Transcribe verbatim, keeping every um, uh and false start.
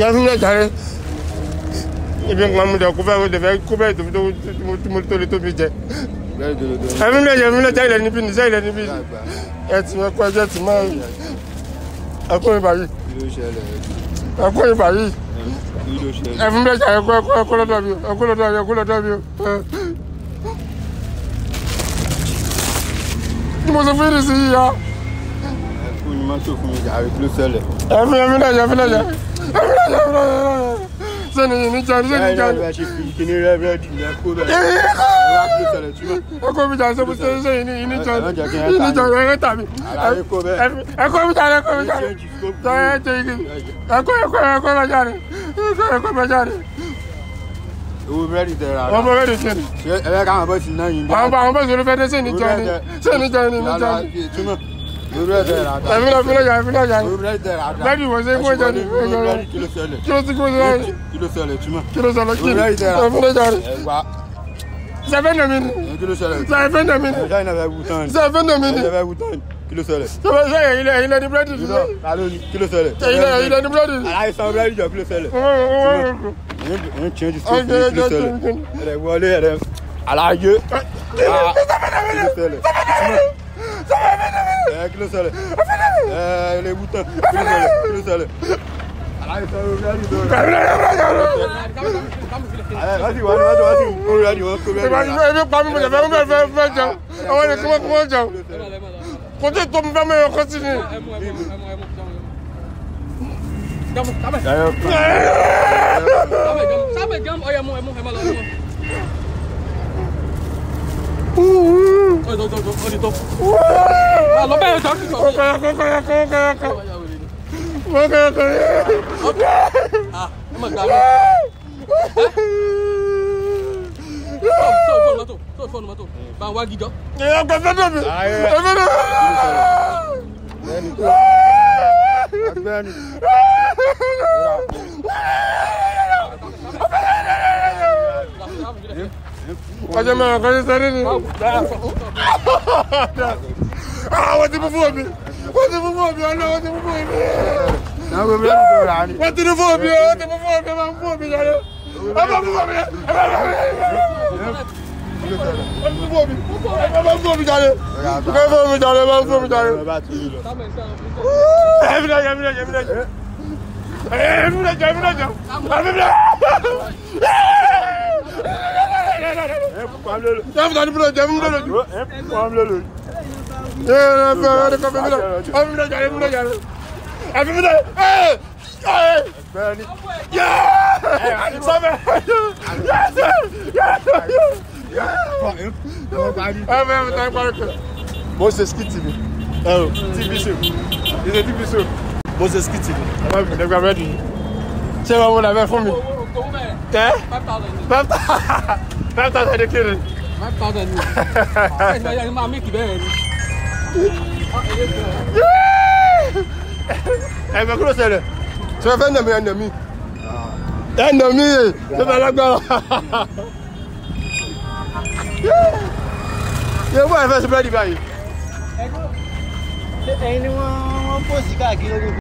Kevin lè jàre. Ibi nǹkan mu dẹ̀ kó fẹ́ kó fẹ́ kó fẹ́ tó mo tó lè tó mi jẹ. Kevin lè jẹ Kevin lè jẹ ilẹ̀ níbí ní sẹ́ ilẹ̀ níbí. Ẹ ti ẹkọ ẹjẹ ti máa ẹkọ ìbà yìí. Ẹkọ ìbà yìí. Kevin lè jẹ ẹkọ ẹkọ ẹkọ lọ́dọ̀ mi ẹkọ lọ́dọ̀ mi ẹkọ lọ́dọ̀ mi. Ní mo sọ fún yìí sí yìí ya. Ẹkún ni mọ́tò fún mi jàre kí ló ṣẹlẹ̀. Ẹ̀mí ẹ̀mí lè jẹ ẹ̀mí lè jẹ ẹ̀mí lè jẹ ẹ̀mí lè jẹ. Sẹ́ni yìí ní jẹun sẹ́ni jẹun. Ẹ ṣe fi kíní rẹ́rẹ́dì ní ẹkọ bẹ́ẹ̀. Ẹkọ mi jà sẹ́mu sẹ́ni sẹ́ni ní ní jẹun ní jẹun ẹ̀rẹ́ tàbí. Ẹkọ mi jà ẹkọ mi jà ẹkọ ẹkọ ẹkọ bẹ jáde ẹkọ ẹkọ bẹ jáde. Owó búrẹ́dì tẹ ra. Ọmọ búrẹ́dì tiẹ̀ ni. Ṣé ẹ bẹ káwọn bọ́ sí náà yìí. Àwọn àwọn bọ́ọ̀sì olùfẹ́ dé sẹ́ni jẹun ni sẹ́ni jẹun ni ní jẹun. Ẹ̀mí lọ fi lọ́jà ẹ̀mí lọ́jà ni. Bẹ́ẹ̀ni wọ́n ṣe kó jẹ ní. Kí ló ṣẹlẹ̀? Kí ló ti kó jẹ ní. Kí ló ṣẹlẹ̀ túmọ̀? Kí ló ṣẹlẹ̀ kí ni? Ẹ̀mí lọ́jà ni. Sẹ́fẹ́ nà mí ni. Kí ló ṣẹlẹ̀? Sẹ́fẹ́ nà mí ni. Sẹ́fẹ́ nà mí ni. Kí ló ṣẹlẹ̀? Sẹ́fẹ́ sẹ́yìn ilẹ̀ ilẹ̀ ní búrẹ́dì ni. Kí ló ṣẹlẹ̀? Ilẹ̀ ilẹ̀ ní búrẹ́dì ni. Aláìsàn búrẹ́dì jọ kí ló ṣẹlẹ̀? Ẹ ń change school fee kí ló ṣẹlẹ̀? Ẹ̀rẹ̀ wọlé ẹ̀rẹ̀ aláyé. Kí ló ṣẹlẹ̀? Ẹ kí ló ṣẹlẹ̀? Ẹ ilé wútàn kí ló ṣẹlẹ̀? Kí ló ṣẹlẹ̀? Aláìsàn búrẹ́dì jọ. Wọ́n ti wá ní wọ́n ti wá sí kó búrẹ́dì wọn kó búrẹ́dì. Ebi pa mi mo jẹ fẹ́ fẹ́ fẹ́ fẹ́ jẹun. Àwọn ènìyàn kí wọ́n kí wọ́n jẹun. Kò tí tó mi fẹ́ mọ ẹ̀kọ́ sí ni. Gamu, sabe? Sabe, gamu, olha, amor, amor, amor, amor. Oi, do, do, do, olha, do. Ah, lo veo, yo, yo. Ok, ok, ok, ok, ok. Ok, ok. Ah, emang gamu. Tuh, tuh, phone matu, tuh, phone matu. Bang wagi jo. Ya, apa apa apa. Apa apa. Bẹ́ẹ̀ni. Ọjọ́ máa kọ́ sí sẹ́rí ni. Wọ́n ti mú fún mi. Wọ́n ti mú fún mi. Ọlọ́ wọ́n ti mú fún mi. Wọ́n ti mú fún mi. Wọ́n ti mú fún mi. Wọ́n mú fún mi jáde. Wọ́n mú fún mi. Wọ́n mú fún mi. Wọ́n mú fún mi jáde. Wọ́n mú fún mi jáde. Wọ́n mú fún mi jáde. Ẹ̀mí náà ẹ̀mí náà ẹ̀mí náà ẹ̀mí náà ẹ̀mí náà ẹ̀mí náà. Jẹ́mu tani bolo jẹ́mu bolo ju. Yẹ́n ẹ fẹ́ ẹ kọ́ fẹ́ mi náà ẹ̀mí náà jáde ẹ̀mí náà jáde ẹ̀mí náà ẹ̀ ẹ̀ Bẹ́ẹ̀ni. yẹ́ẹ̀ sọ́fẹ̀ ẹ̀ fẹ́ mi tani parí kẹ́. Mo ṣe skit mi. Ẹ o T V show. Ìṣe T V show. Mo ṣe skit mi. Ẹ má bìí lẹ́gbàá bẹ́ẹ̀ nìyí. Ṣé wọ́n wọ́n làbẹ́ fún mi? Tẹ́? Five thousand. Five thousand. Five thousand de kiri. Five thousand ni. Ẹ ṣe máa máa make bẹ́ẹ̀ ni. Ẹ bẹ kúrò ṣẹlẹ̀. Ṣé o fẹ́ nà mí ẹ nà mí? Ẹ nà mí yè. Ṣé bẹ lágbára? Yẹ bọ́ ẹ fẹ́ ṣe búrẹ́dì báyìí. Ẹ̀yin ni wọ́n pòsì káàkiri.